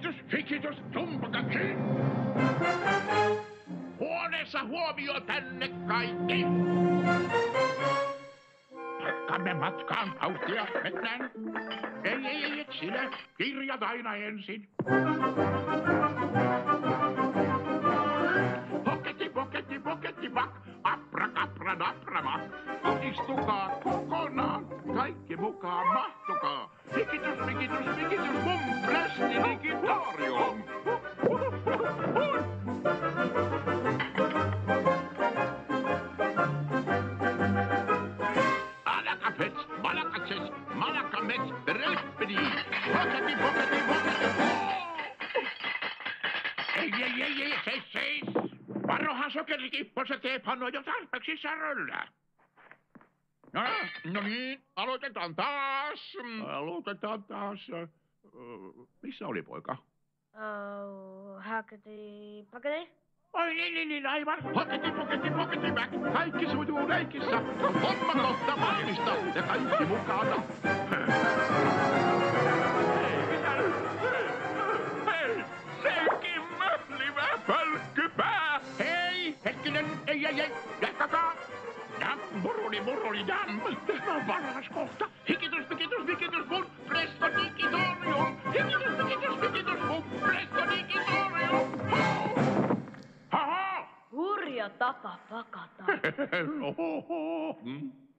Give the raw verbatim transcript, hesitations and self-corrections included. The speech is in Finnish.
Hikitus, hikitus, tumpakaksi! Huoneessa huomio tänne kaikki! Jatkamme matkaan, vauhtia, mennään. Ei, ei, ei, et sinä. Kirjat aina ensin. Poketti, poketti, poketti, pak. Abrakapra, napramak. Istukaa kokonaan. Kaikki mukaan mahtukaa. Hikitus, hikitus, hikitus, mun prästi digitorium. Alakafets, malakatses, malakamets, respedi. Poketti, poketti, poketti. Ei, ei, ei, ei, seis, seis. Varohan sokerikippo, se teepan on jo tarpeeksi säröllä. No, no niin, aloitetaan taas. Aloitetaan taas. Uh, missä oli poika? Oh, haketi, paketi? Oi niin, niin, niin, aivan. Poketti, poketti, poketti, back. Kaikki sujuu leikissä. Homma kohta valmista ja kaikki mukana. Hei, mitä? Hei, sekin möhlivä pölkkypää. Hei, hetkinen, ei, ei, ei, jatkakaa. Ja muruli, muruli, jam. No varas kohta. Hikitus, hikitus, hikitus, mun presto digitorium. Hikitus, hikitus, hikitus, mun presto digitorium. Hurja tapa pakata. Ohoho. Hmm?